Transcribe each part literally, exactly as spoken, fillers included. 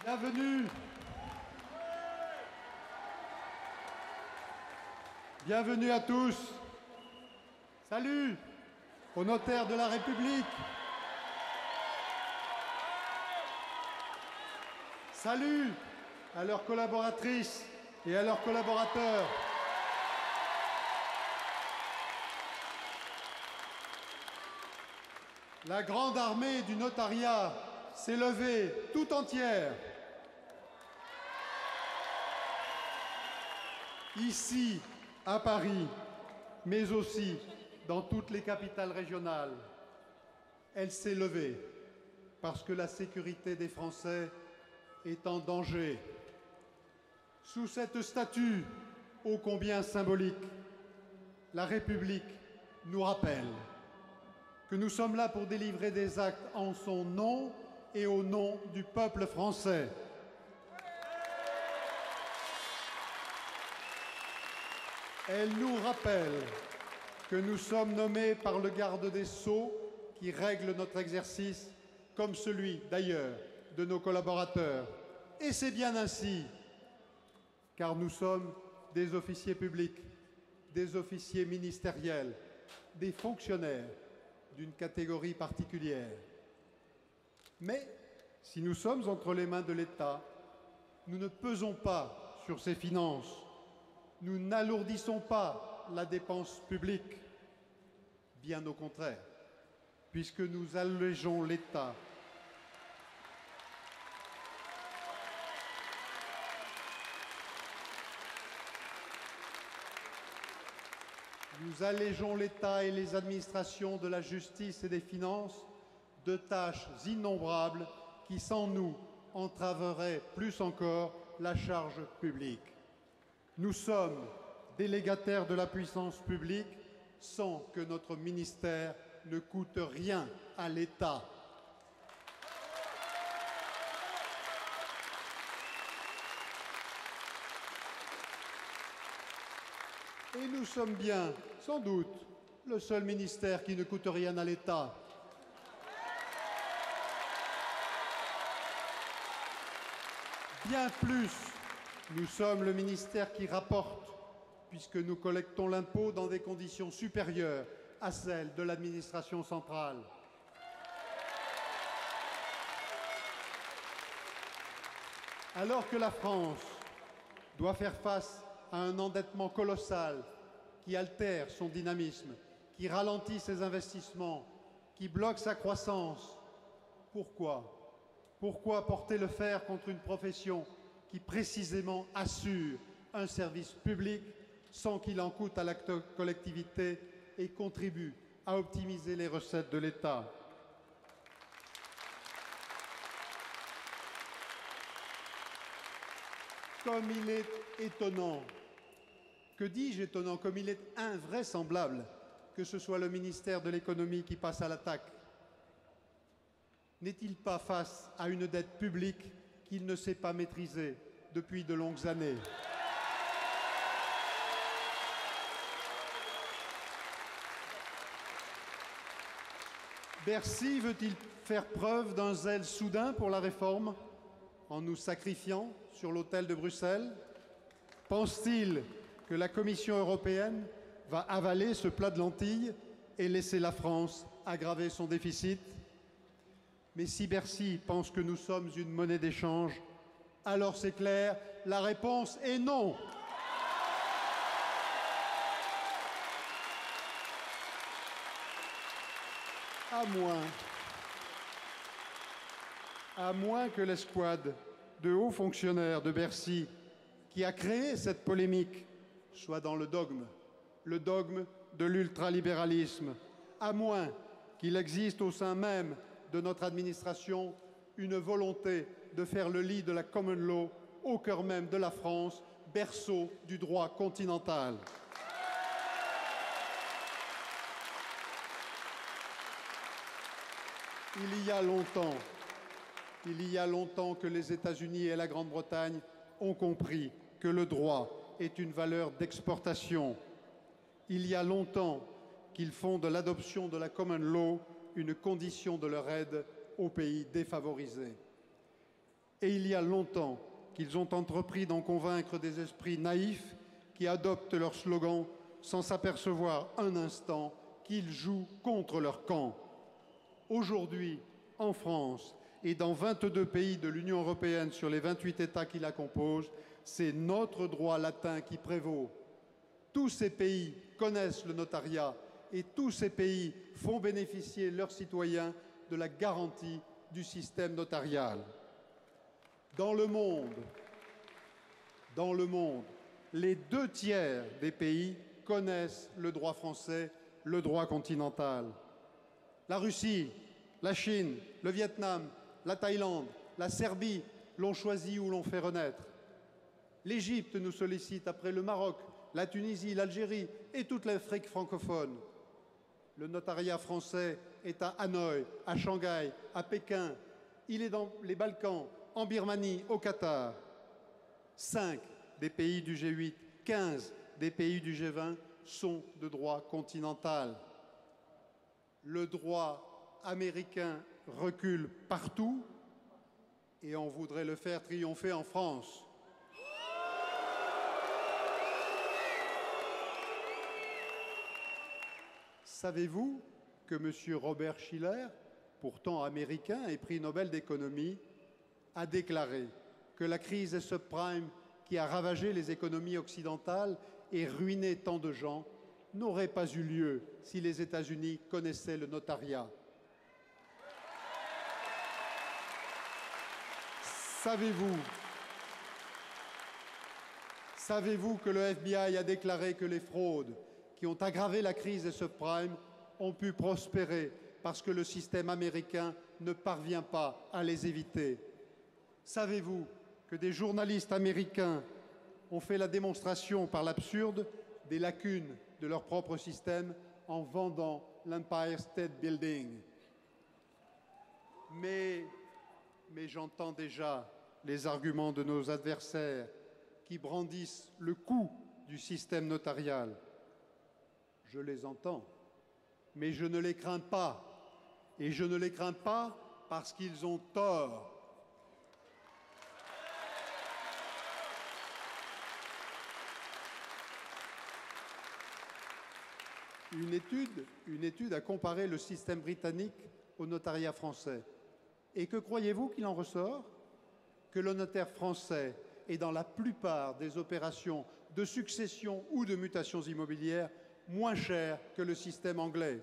Bienvenue. Bienvenue à tous. Salut aux notaires de la République. Salut à leurs collaboratrices et à leurs collaborateurs. La grande armée du notariat s'est levée tout entière. Ici, à Paris, mais aussi dans toutes les capitales régionales. Elle s'est levée parce que la sécurité des Français est en danger. Sous cette statue ô combien symbolique, la République nous rappelle que nous sommes là pour délivrer des actes en son nom et au nom du peuple français. Elle nous rappelle que nous sommes nommés par le garde des Sceaux qui règle notre exercice, comme celui d'ailleurs de nos collaborateurs. Et c'est bien ainsi, car nous sommes des officiers publics, des officiers ministériels, des fonctionnaires d'une catégorie particulière. Mais si nous sommes entre les mains de l'État, nous ne pesons pas sur ses finances, nous n'alourdissons pas la dépense publique, bien au contraire, puisque nous allégeons l'État. Nous allégeons l'État et les administrations de la justice et des finances de tâches innombrables qui, sans nous, entraveraient plus encore la charge publique. Nous sommes délégataires de la puissance publique sans que notre ministère ne coûte rien à l'État. Et nous sommes bien, sans doute, le seul ministère qui ne coûte rien à l'État. Bien plus, nous sommes le ministère qui rapporte, puisque nous collectons l'impôt dans des conditions supérieures à celles de l'administration centrale. Alors que la France doit faire face à un endettement colossal qui altère son dynamisme, qui ralentit ses investissements, qui bloque sa croissance. Pourquoi? Pourquoi porter le fer contre une profession qui précisément assure un service public sans qu'il en coûte à la collectivité et contribue à optimiser les recettes de l'État? Comme il est étonnant, que dis-je étonnant, comme il est invraisemblable que ce soit le ministère de l'économie qui passe à l'attaque. N'est-il pas face à une dette publique qu'il ne sait pas maîtriser depuis de longues années? Bercy veut-il faire preuve d'un zèle soudain pour la réforme en nous sacrifiant sur l'autel de Bruxelles? Pense-t-il que la Commission européenne va avaler ce plat de lentilles et laisser la France aggraver son déficit? Mais si Bercy pense que nous sommes une monnaie d'échange, alors c'est clair, la réponse est non. À moins, à moins que l'escouade de hauts fonctionnaires de Bercy qui a créé cette polémique soit dans le dogme, le dogme de l'ultralibéralisme, à moins qu'il existe au sein même de notre administration une volonté de faire le lit de la common law au cœur même de la France, berceau du droit continental. Il y a longtemps, il y a longtemps que les États-Unis et la Grande-Bretagne ont compris que le droit est une valeur d'exportation. Il y a longtemps qu'ils font de l'adoption de la common law une condition de leur aide aux pays défavorisés. Et il y a longtemps qu'ils ont entrepris d'en convaincre des esprits naïfs qui adoptent leur slogan sans s'apercevoir un instant qu'ils jouent contre leur camp. Aujourd'hui, en France et dans vingt-deux pays de l'Union européenne sur les vingt-huit États qui la composent, c'est notre droit latin qui prévaut. Tous ces pays connaissent le notariat et tous ces pays font bénéficier leurs citoyens de la garantie du système notarial. Dans le monde, dans le monde, les deux tiers des pays connaissent le droit français, le droit continental. La Russie, la Chine, le Vietnam, la Thaïlande, la Serbie l'ont choisi ou l'ont fait renaître. L'Égypte nous sollicite après le Maroc, la Tunisie, l'Algérie et toute l'Afrique francophone. Le notariat français est à Hanoï, à Shanghai, à Pékin. Il est dans les Balkans, en Birmanie, au Qatar. Cinq des pays du G huit, quinze des pays du G vingt sont de droit continental. Le droit américain recule partout et on voudrait le faire triompher en France. Savez-vous que M. Robert Shiller, pourtant américain et prix Nobel d'économie, a déclaré que la crise subprime qui a ravagé les économies occidentales et ruiné tant de gens n'aurait pas eu lieu si les États-Unis connaissaient le notariat. Savez-vous Savez-vous que le F B I a déclaré que les fraudes qui ont aggravé la crise des subprimes ont pu prospérer parce que le système américain ne parvient pas à les éviter? Savez-vous que des journalistes américains ont fait la démonstration par l'absurde des lacunes de leur propre système en vendant l'Empire State Building? Mais, mais j'entends déjà les arguments de nos adversaires qui brandissent le coût du système notarial. Je les entends, mais je ne les crains pas. Et je ne les crains pas parce qu'ils ont tort. Une étude, une étude a comparé le système britannique au notariat français. Et que croyez-vous qu'il en ressort? Que le notaire français est dans la plupart des opérations de succession ou de mutations immobilières moins cher que le système anglais.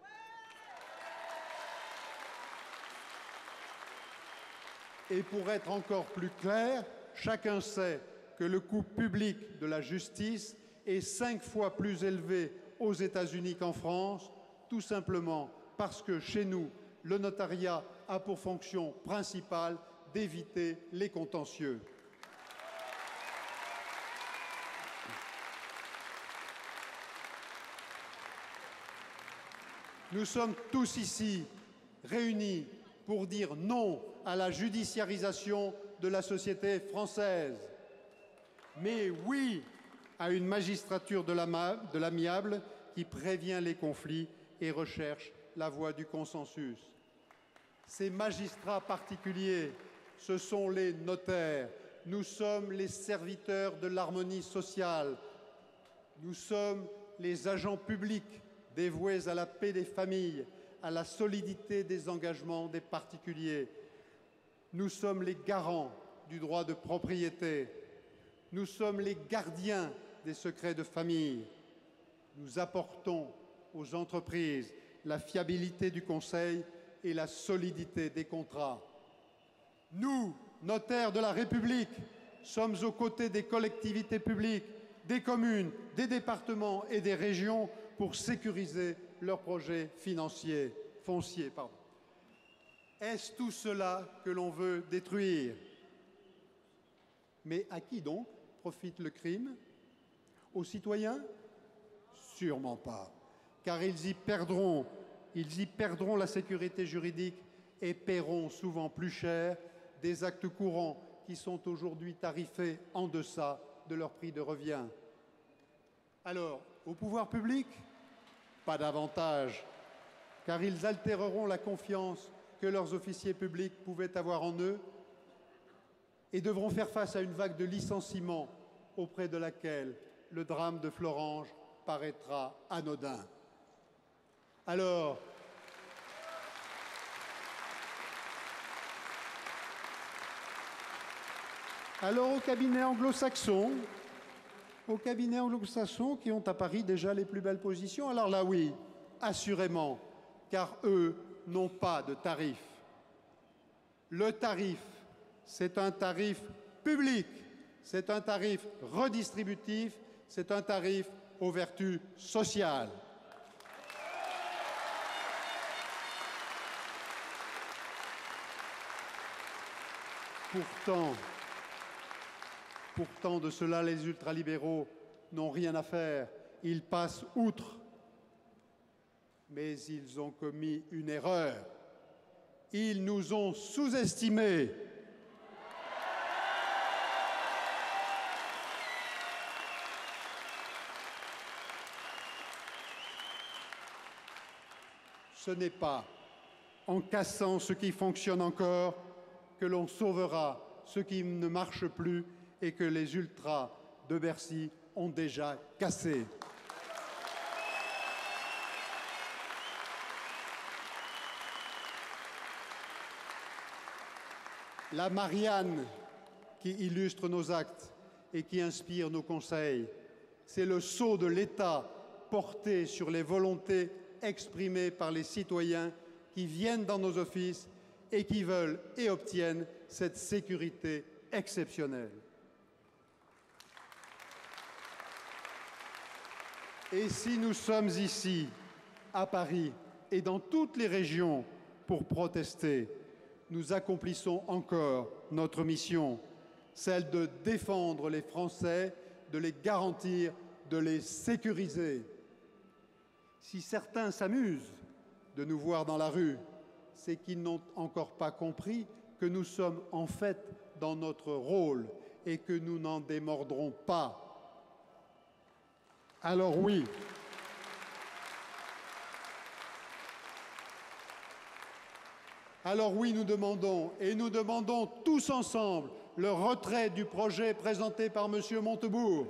Et pour être encore plus clair, chacun sait que le coût public de la justice est cinq fois plus élevé aux États-Unis qu'en France, tout simplement parce que chez nous, le notariat a pour fonction principale d'éviter les contentieux. Nous sommes tous ici réunis pour dire non à la judiciarisation de la société française, mais oui à une magistrature de l'amiable qui prévient les conflits et recherche la voie du consensus. Ces magistrats particuliers, ce sont les notaires. Nous sommes les serviteurs de l'harmonie sociale. Nous sommes les agents publics dévoués à la paix des familles, à la solidité des engagements des particuliers. Nous sommes les garants du droit de propriété. Nous sommes les gardiens des secrets de famille. Nous apportons aux entreprises la fiabilité du conseil et la solidité des contrats. Nous, notaires de la République, sommes aux côtés des collectivités publiques, des communes, des départements et des régions pour sécuriser leurs projets financiers, fonciers. Pardon. Est-ce tout cela que l'on veut détruire? Mais à qui donc profite le crime? Aux citoyens? Sûrement pas, car ils y perdront, ils y perdront la sécurité juridique et paieront souvent plus cher des actes courants qui sont aujourd'hui tarifés en deçà de leur prix de revient. Alors, au pouvoir public, pas davantage, car ils altéreront la confiance que leurs officiers publics pouvaient avoir en eux. et devront faire face à une vague de licenciements auprès de laquelle le drame de Florange paraîtra anodin. Alors, alors au cabinet anglo-saxon, aux cabinets anglo-saxons qui ont à Paris déjà les plus belles positions, alors là oui, assurément, car eux n'ont pas de tarif. Le tarif, c'est un tarif public, c'est un tarif redistributif, c'est un tarif aux vertus sociales. Pourtant, pourtant, de cela, les ultralibéraux n'ont rien à faire. Ils passent outre. Mais ils ont commis une erreur. Ils nous ont sous-estimés. Ce n'est pas en cassant ce qui fonctionne encore que l'on sauvera ce qui ne marche plus et que les ultras de Bercy ont déjà cassé. La Marianne qui illustre nos actes et qui inspire nos conseils, c'est le sceau de l'État porté sur les volontés exprimées par les citoyens qui viennent dans nos offices et qui veulent et obtiennent cette sécurité exceptionnelle. Et si nous sommes ici, à Paris et dans toutes les régions pour protester, nous accomplissons encore notre mission, celle de défendre les Français, de les garantir, de les sécuriser. Si certains s'amusent de nous voir dans la rue, c'est qu'ils n'ont encore pas compris que nous sommes en fait dans notre rôle et que nous n'en démordrons pas. Alors oui, alors oui, nous demandons, et nous demandons tous ensemble, le retrait du projet présenté par M. Montebourg.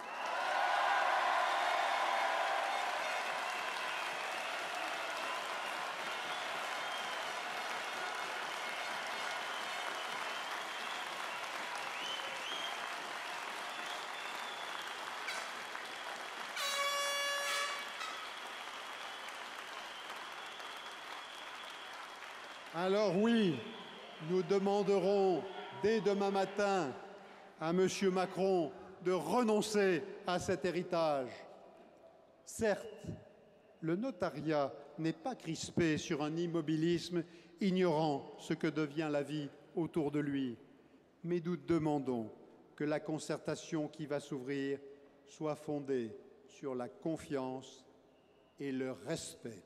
Alors oui, nous demanderons dès demain matin à M. Macron de renoncer à cet héritage. Certes, le notariat n'est pas crispé sur un immobilisme ignorant ce que devient la vie autour de lui, mais nous demandons que la concertation qui va s'ouvrir soit fondée sur la confiance et le respect.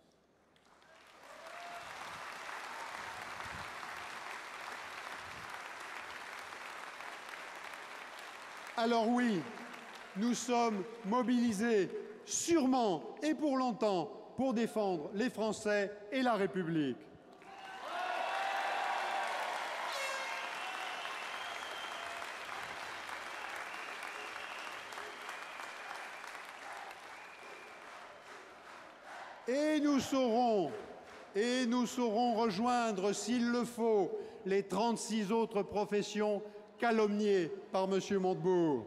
Alors oui, nous sommes mobilisés sûrement et pour longtemps pour défendre les Français et la République. Et nous saurons, et nous saurons rejoindre, s'il le faut, les trente-six autres professions calomniées par M. Montebourg.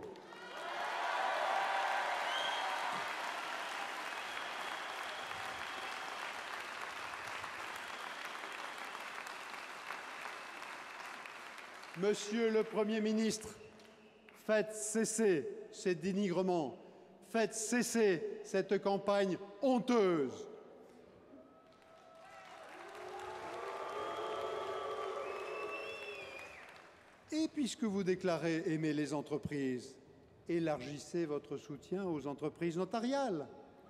Monsieur le Premier ministre, faites cesser ces dénigrements, faites cesser cette campagne honteuse. Et puisque vous déclarez aimer les entreprises, élargissez votre soutien aux entreprises notariales.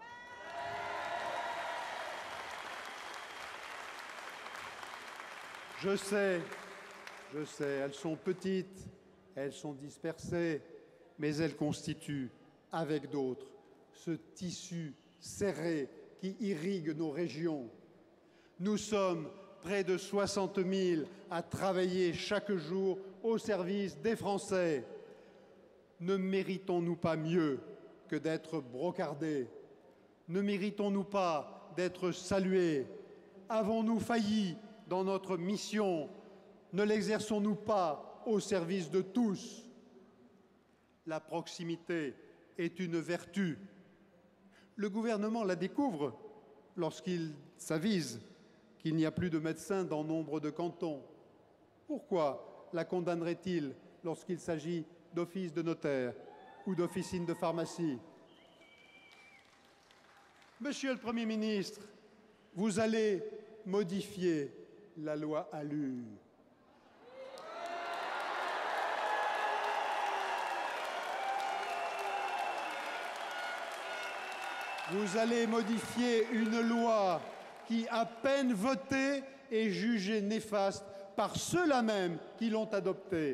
Je sais, je sais, elles sont petites, elles sont dispersées, mais elles constituent, avec d'autres, ce tissu serré qui irrigue nos régions. Nous sommes près de soixante mille à travailler chaque jour au service des Français. Ne méritons-nous pas mieux que d'être brocardés? Ne méritons-nous pas d'être salués? Avons-nous failli dans notre mission? Ne l'exerçons-nous pas au service de tous? La proximité est une vertu. Le gouvernement la découvre lorsqu'il s'avise qu'il n'y a plus de médecins dans nombre de cantons. Pourquoi la condamnerait-il lorsqu'il s'agit d'offices de notaire ou d'officines de pharmacie? Monsieur le Premier ministre, vous allez modifier la loi ALUR. Vous allez modifier une loi qui, à peine votée, est jugée néfaste par ceux-là même qui l'ont adoptée.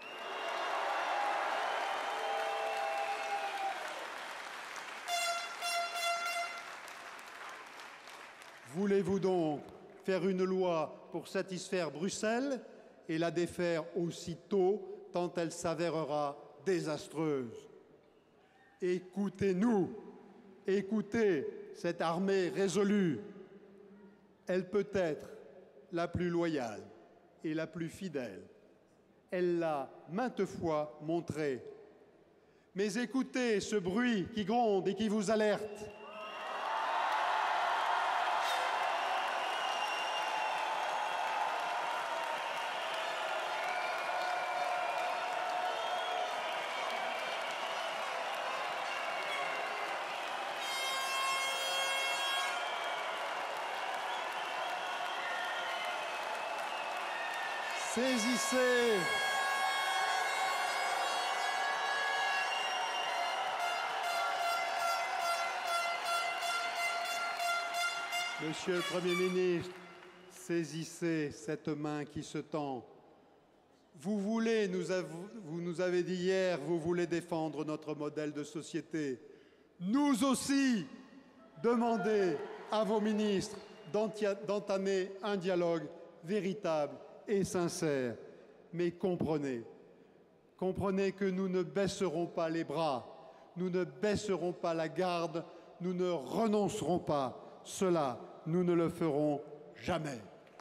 Voulez-vous donc faire une loi pour satisfaire Bruxelles et la défaire aussitôt, tant elle s'avérera désastreuse? Écoutez-nous, écoutez cette armée résolue. Elle peut être la plus loyale et la plus fidèle. Elle l'a maintes fois montré. Mais écoutez ce bruit qui gronde et qui vous alerte. Saisissez. Monsieur le Premier ministre, saisissez cette main qui se tend. Vous voulez, nous avez, vous nous avez dit hier, vous voulez défendre notre modèle de société. Nous aussi, demandez à vos ministres d'entamer un dialogue véritable et sincère. Mais comprenez, comprenez que nous ne baisserons pas les bras, nous ne baisserons pas la garde, nous ne renoncerons pas. Cela, nous ne le ferons jamais.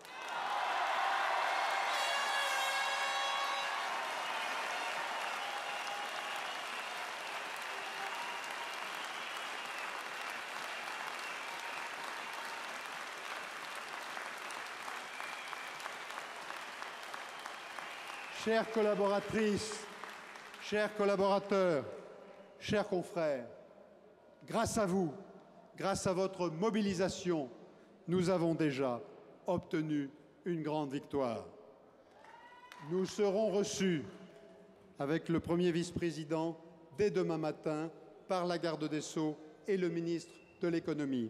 Chères collaboratrices, chers collaborateurs, chers confrères, grâce à vous, grâce à votre mobilisation, nous avons déjà obtenu une grande victoire. Nous serons reçus avec le premier vice-président dès demain matin par la garde des Sceaux et le ministre de l'Économie.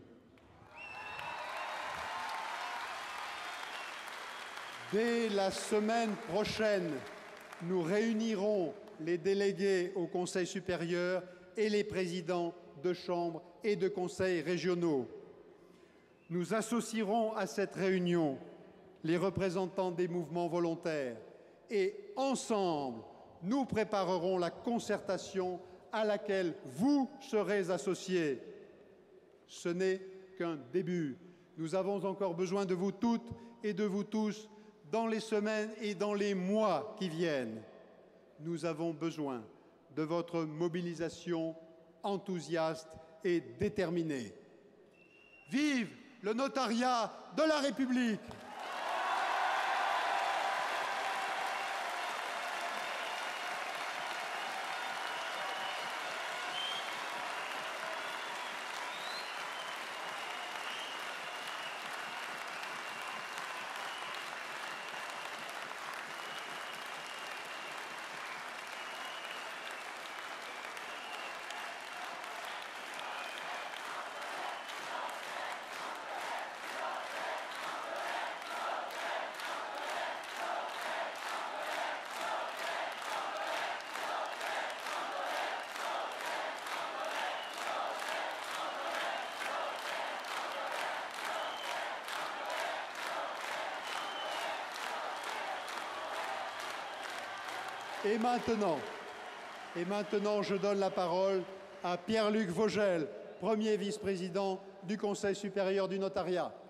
Dès la semaine prochaine, nous réunirons les délégués au Conseil supérieur et les présidents de chambres et de conseils régionaux. Nous associerons à cette réunion les représentants des mouvements volontaires et ensemble, nous préparerons la concertation à laquelle vous serez associés. Ce n'est qu'un début. Nous avons encore besoin de vous toutes et de vous tous dans les semaines et dans les mois qui viennent. Nous avons besoin de votre mobilisation enthousiaste et déterminée. Vive le notariat de la République! Et maintenant, et maintenant, je donne la parole à Pierre-Luc Vogel, premier vice-président du Conseil supérieur du notariat.